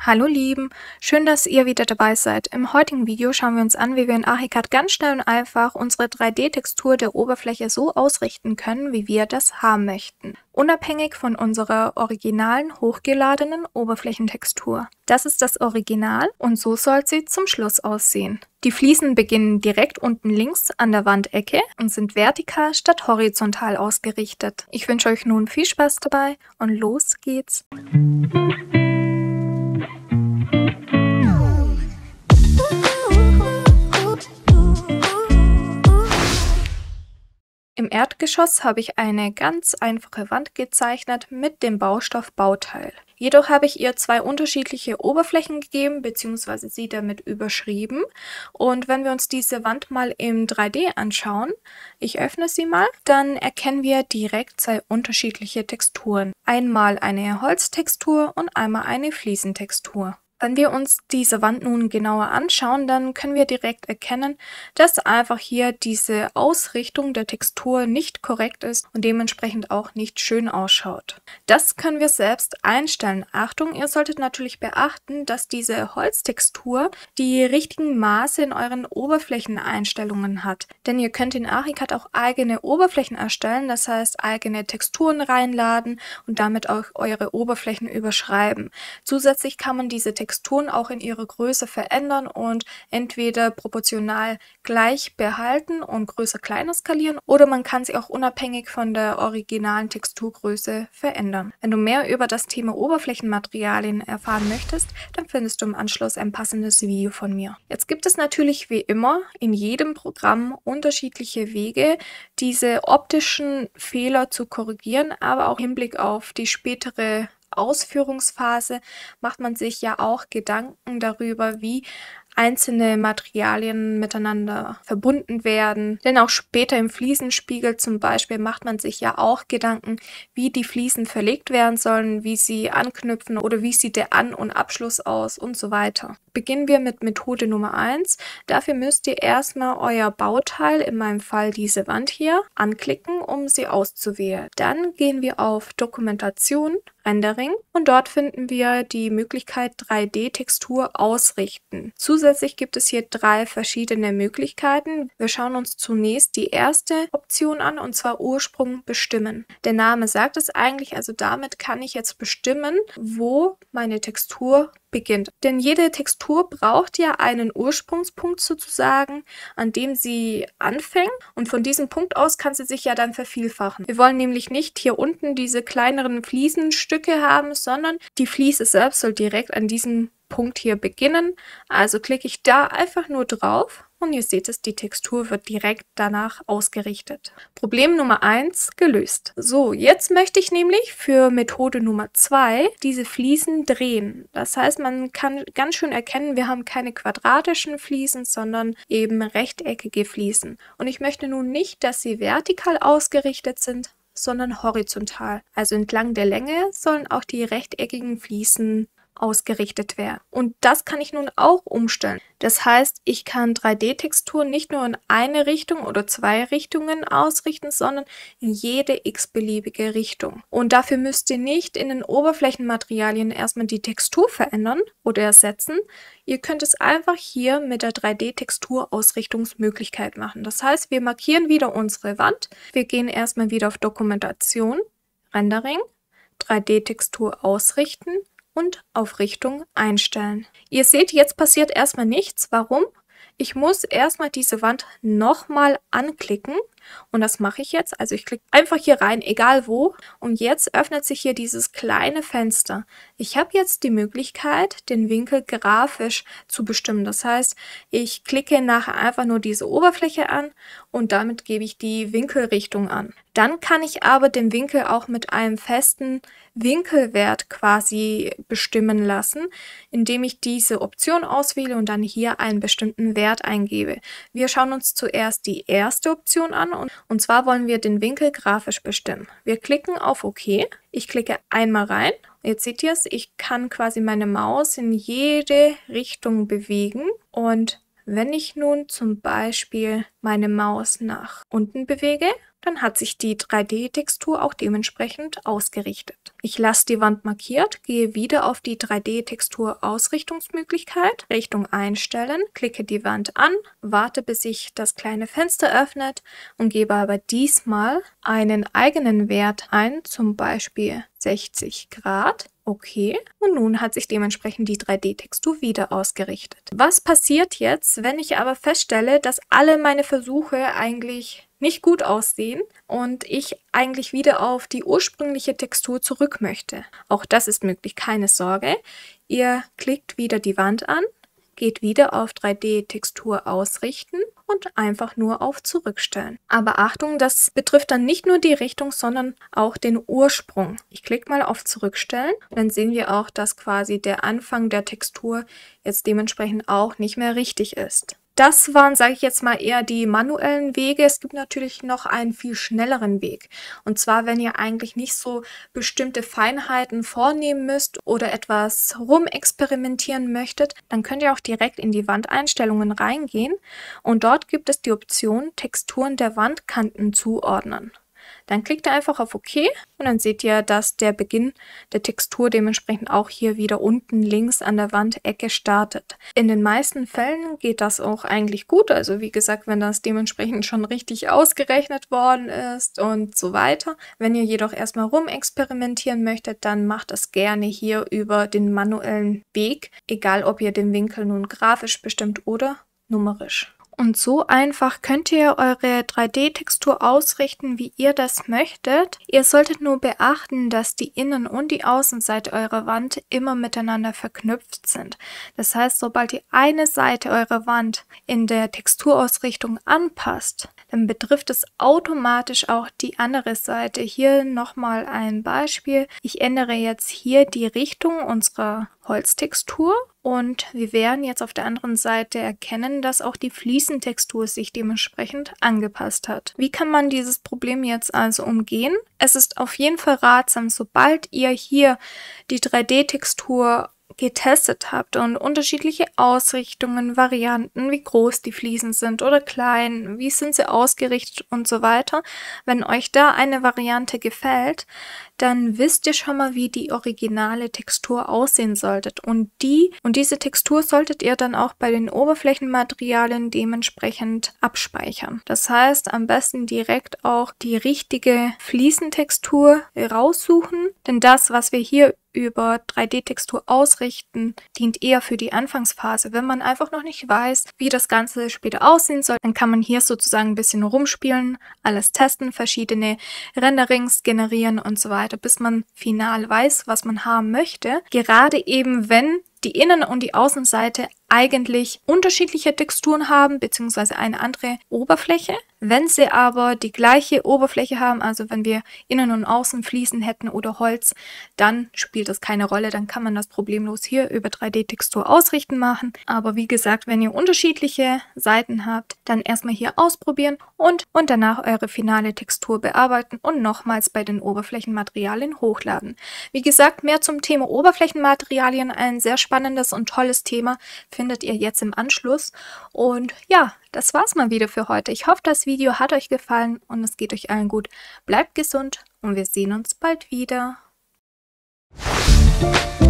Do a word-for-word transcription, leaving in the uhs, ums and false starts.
Hallo Lieben, schön, dass ihr wieder dabei seid. Im heutigen Video schauen wir uns an, wie wir in Archicad ganz schnell und einfach unsere drei D-Textur der Oberfläche so ausrichten können, wie wir das haben möchten. Unabhängig von unserer originalen, hochgeladenen Oberflächentextur. Das ist das Original und so soll sie zum Schluss aussehen. Die Fliesen beginnen direkt unten links an der Wandecke und sind vertikal statt horizontal ausgerichtet. Ich wünsche euch nun viel Spaß dabei und los geht's! Im Erdgeschoss habe ich eine ganz einfache Wand gezeichnet mit dem Baustoff Bauteil. Jedoch habe ich ihr zwei unterschiedliche Oberflächen gegeben bzw. sie damit überschrieben. Und wenn wir uns diese Wand mal im drei D anschauen, ich öffne sie mal, dann erkennen wir direkt zwei unterschiedliche Texturen. Einmal eine Holztextur und einmal eine Fliesentextur. Wenn wir uns diese Wand nun genauer anschauen, dann können wir direkt erkennen, dass einfach hier diese Ausrichtung der Textur nicht korrekt ist und dementsprechend auch nicht schön ausschaut. Das können wir selbst einstellen. Achtung, ihr solltet natürlich beachten, dass diese Holztextur die richtigen Maße in euren Oberflächeneinstellungen hat. Denn ihr könnt in Archicad auch eigene Oberflächen erstellen, das heißt eigene Texturen reinladen und damit auch eure Oberflächen überschreiben. Zusätzlich kann man diese Texturen Texturen auch in ihrer Größe verändern und entweder proportional gleich behalten und größer kleiner skalieren oder man kann sie auch unabhängig von der originalen Texturgröße verändern. Wenn du mehr über das Thema Oberflächenmaterialien erfahren möchtest, dann findest du im Anschluss ein passendes Video von mir. Jetzt gibt es natürlich wie immer in jedem Programm unterschiedliche Wege, diese optischen Fehler zu korrigieren, aber auch im Hinblick auf die spätere Ausführungsphase macht man sich ja auch Gedanken darüber, wie einzelne Materialien miteinander verbunden werden. Denn auch später im Fliesenspiegel zum Beispiel macht man sich ja auch Gedanken, wie die Fliesen verlegt werden sollen, wie sie anknüpfen oder wie sieht der An- und Abschluss aus und so weiter. Beginnen wir mit Methode Nummer eins. Dafür müsst ihr erstmal euer Bauteil, in meinem Fall diese Wand hier, anklicken, um sie auszuwählen. Dann gehen wir auf Dokumentation, Rendering und dort finden wir die Möglichkeit drei D-Textur ausrichten. Zusätzlich gibt es hier drei verschiedene Möglichkeiten. Wir schauen uns zunächst die erste Option an und zwar Ursprung bestimmen. Der Name sagt es eigentlich, also damit kann ich jetzt bestimmen, wo meine Textur beginnt. Denn jede Textur braucht ja einen Ursprungspunkt sozusagen, an dem sie anfängt und von diesem Punkt aus kann sie sich ja dann vervielfachen. Wir wollen nämlich nicht hier unten diese kleineren Fliesenstücke haben, sondern die Fliese selbst soll direkt an diesem Punkt hier beginnen. Also klicke ich da einfach nur drauf. Und ihr seht es, die Textur wird direkt danach ausgerichtet. Problem Nummer eins gelöst. So, jetzt möchte ich nämlich für Methode Nummer zwei diese Fliesen drehen. Das heißt, man kann ganz schön erkennen, wir haben keine quadratischen Fliesen, sondern eben rechteckige Fliesen. Und ich möchte nun nicht, dass sie vertikal ausgerichtet sind, sondern horizontal. Also entlang der Länge sollen auch die rechteckigen Fliesen ausgerichtet werden. Und das kann ich nun auch umstellen. Das heißt, ich kann drei D-Texturen nicht nur in eine Richtung oder zwei Richtungen ausrichten, sondern in jede x-beliebige Richtung. Und dafür müsst ihr nicht in den Oberflächenmaterialien erstmal die Textur verändern oder ersetzen. Ihr könnt es einfach hier mit der drei D-Textur-Ausrichtungsmöglichkeit machen. Das heißt, wir markieren wieder unsere Wand. Wir gehen erstmal wieder auf Dokumentation, Rendering, drei D-Textur ausrichten und auf Richtung einstellen. Ihr seht, jetzt passiert erstmal nichts. Warum? Ich muss erstmal diese Wand nochmal anklicken und das mache ich jetzt. Also ich klicke einfach hier rein, egal wo. Und jetzt öffnet sich hier dieses kleine Fenster. Ich habe jetzt die Möglichkeit, den Winkel grafisch zu bestimmen. Das heißt, ich klicke nachher einfach nur diese Oberfläche an und damit gebe ich die Winkelrichtung an. Dann kann ich aber den Winkel auch mit einem festen Winkelwert quasi bestimmen lassen, indem ich diese Option auswähle und dann hier einen bestimmten Wert eingebe. Wir schauen uns zuerst die erste Option an und, und zwar wollen wir den Winkel grafisch bestimmen. Wir klicken auf OK. Ich klicke einmal rein. Jetzt seht ihr es, ich kann quasi meine Maus in jede Richtung bewegen und wenn ich nun zum Beispiel meine Maus nach unten bewege, dann hat sich die drei D-Textur auch dementsprechend ausgerichtet. Ich lasse die Wand markiert, gehe wieder auf die drei D-Textur-Ausrichtungsmöglichkeit, Richtung einstellen, klicke die Wand an, warte bis sich das kleine Fenster öffnet und gebe aber diesmal einen eigenen Wert ein, zum Beispiel sechzig Grad. Okay, und nun hat sich dementsprechend die drei D-Textur wieder ausgerichtet. Was passiert jetzt, wenn ich aber feststelle, dass alle meine Versuche eigentlich nicht gut aussehen und ich eigentlich wieder auf die ursprüngliche Textur zurück möchte? Auch das ist möglich, keine Sorge. Ihr klickt wieder die Wand an, geht wieder auf drei D-Textur ausrichten und einfach nur auf Zurückstellen. Aber Achtung, das betrifft dann nicht nur die Richtung, sondern auch den Ursprung. Ich klicke mal auf Zurückstellen und dann sehen wir auch, dass quasi der Anfang der Textur jetzt dementsprechend auch nicht mehr richtig ist. Das waren, sage ich jetzt mal, eher die manuellen Wege. Es gibt natürlich noch einen viel schnelleren Weg. Und zwar, wenn ihr eigentlich nicht so bestimmte Feinheiten vornehmen müsst oder etwas rumexperimentieren möchtet, dann könnt ihr auch direkt in die Wandeinstellungen reingehen und dort gibt es die Option Texturen der Wandkanten zuordnen. Dann klickt ihr einfach auf OK und dann seht ihr, dass der Beginn der Textur dementsprechend auch hier wieder unten links an der Wandecke startet. In den meisten Fällen geht das auch eigentlich gut, also wie gesagt, wenn das dementsprechend schon richtig ausgerechnet worden ist und so weiter. Wenn ihr jedoch erstmal rumexperimentieren möchtet, dann macht das gerne hier über den manuellen Weg, egal ob ihr den Winkel nun grafisch bestimmt oder numerisch. Und so einfach könnt ihr eure drei D-Textur ausrichten, wie ihr das möchtet. Ihr solltet nur beachten, dass die Innen- und die Außenseite eurer Wand immer miteinander verknüpft sind. Das heißt, sobald ihr eine Seite eurer Wand in der Texturausrichtung anpasst, dann betrifft es automatisch auch die andere Seite. Hier nochmal ein Beispiel. Ich ändere jetzt hier die Richtung unserer Holztextur und wir werden jetzt auf der anderen Seite erkennen, dass auch die Fliesentextur sich dementsprechend angepasst hat. Wie kann man dieses Problem jetzt also umgehen? Es ist auf jeden Fall ratsam, sobald ihr hier die drei D-Textur getestet habt und unterschiedliche Ausrichtungen, Varianten, wie groß die Fliesen sind oder klein, wie sind sie ausgerichtet und so weiter. Wenn euch da eine Variante gefällt, dann wisst ihr schon mal, wie die originale Textur aussehen sollte. Und die und diese Textur solltet ihr dann auch bei den Oberflächenmaterialien dementsprechend abspeichern. Das heißt, am besten direkt auch die richtige Fliesentextur raussuchen, denn das, was wir hier über drei D-Textur ausrichten, dient eher für die Anfangsphase. Wenn man einfach noch nicht weiß, wie das Ganze später aussehen soll, dann kann man hier sozusagen ein bisschen rumspielen, alles testen, verschiedene Renderings generieren und so weiter, bis man final weiß, was man haben möchte. Gerade eben, wenn die Innen- und die Außenseite eigentlich unterschiedliche Texturen haben, beziehungsweise eine andere Oberfläche. Wenn sie aber die gleiche Oberfläche haben, also wenn wir Innen- und Außenfliesen hätten oder Holz, dann spielt das keine Rolle, dann kann man das problemlos hier über drei D-Textur ausrichten machen. Aber wie gesagt, wenn ihr unterschiedliche Seiten habt, dann erstmal hier ausprobieren und, und danach eure finale Textur bearbeiten und nochmals bei den Oberflächenmaterialien hochladen. Wie gesagt, mehr zum Thema Oberflächenmaterialien, ein sehr spannendes und tolles Thema, findet ihr jetzt im Anschluss. Und ja, das war's mal wieder für heute. Ich hoffe, das Video hat euch gefallen und es geht euch allen gut. Bleibt gesund und wir sehen uns bald wieder.